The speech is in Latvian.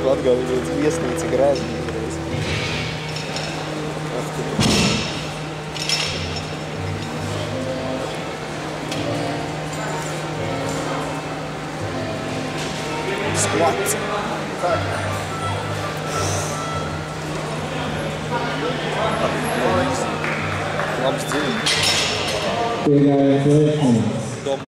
Latgalīts viesnīca Grēzniņa. Squats. Labs dzīvi. Piegājies veikums.